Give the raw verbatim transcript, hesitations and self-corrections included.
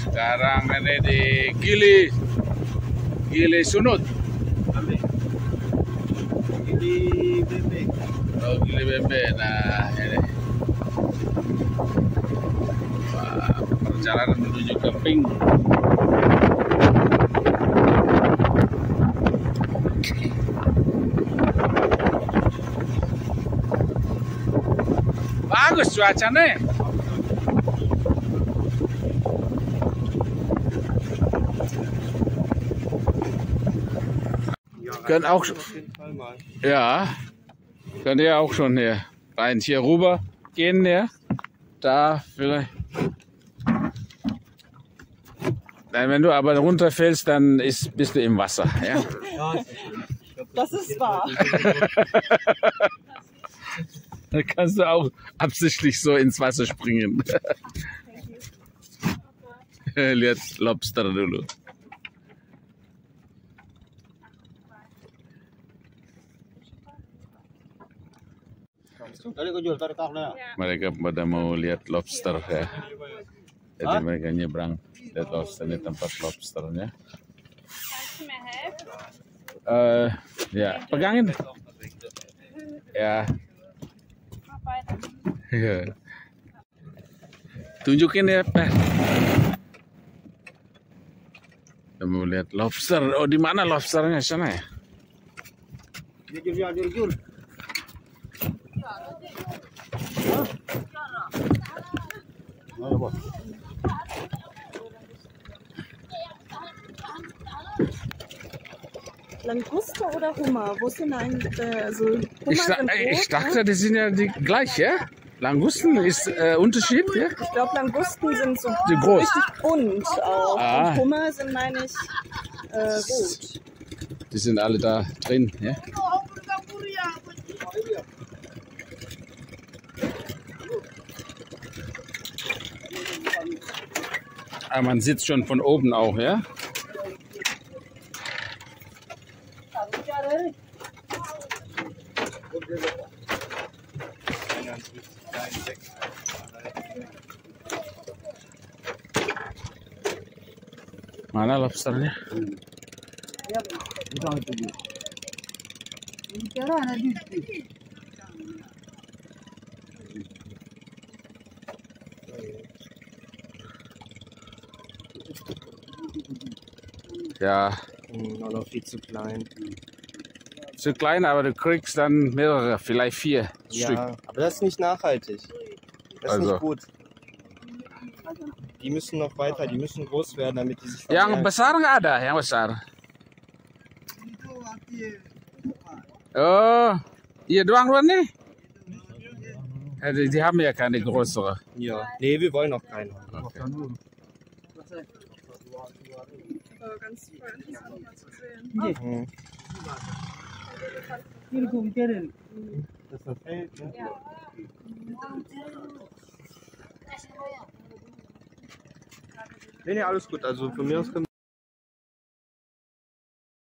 Sekarang ini di Gili Gili Sunut. Gili Bebek. Oh, Gili Bebek. Nah, ini. Wah, perjalanan menuju ke Pink. Bagus cuacanya. Können auch, ja, könnt ihr auch schon hier rein hier rüber gehen, ja? Da vielleicht. Nein, wenn du aber runterfällst, dann ist, bist du im Wasser, ja? Das ist wahr. Da kannst du auch absichtlich so ins Wasser springen. Lihat lobster dulu. Mereka pada mau lihat lobster ya. Jadi mereka nyebrang lihat lobster, ini tempat lobsternya. Uh, ya, pegangin. Ya. Ya. Tunjukin ya, Pak. Kita mau lihat lobster. Oh, di mana lobsternya? Sana ya? Languste oder Hummer? Wo sind eigentlich, also Hummer Ich, sind ich rot, dachte, ne? die sind ja die gleich, ja? Langusten ist äh, Unterschied, ja? Ich glaube, Langusten sind so Die groß. richtig bunt auch. Ah. Und Hummer sind, meine ich, äh, rot. Die sind alle da drin, ja? Aber man sitzt schon von oben auch, ja? Mana lobsternya? Ja, Auch noch viel zu klein. zu klein, aber du kriegst dann mehrere, vielleicht vier Stück. Ja, aber das ist nicht nachhaltig. Das ist Also. nicht gut. Die müssen noch weiter, die müssen groß werden, damit die sich Yang vermehren. besar nggak ada, yang besar? Oh, hier doang dua nih? Ja, die, die haben ja keine größere. Ja, nee, wir wollen noch keine. Okay. Ganz voll interessant mal zu sehen. Mhm. Nee, nee, alles gut. Also von mir aus können